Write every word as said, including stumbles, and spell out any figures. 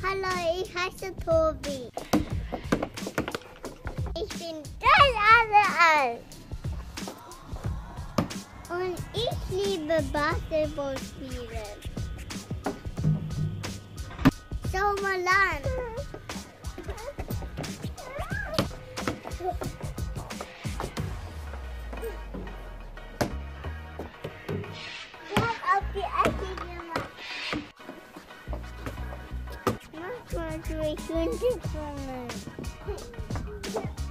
Hallo, ich heiße Toby. Ich bin drei Jahre alt. Und ich liebe Basketball spielen. Schau mal an. Ich hab auf die Ecke gemacht. Mach mal so, ich wünsche es von mir.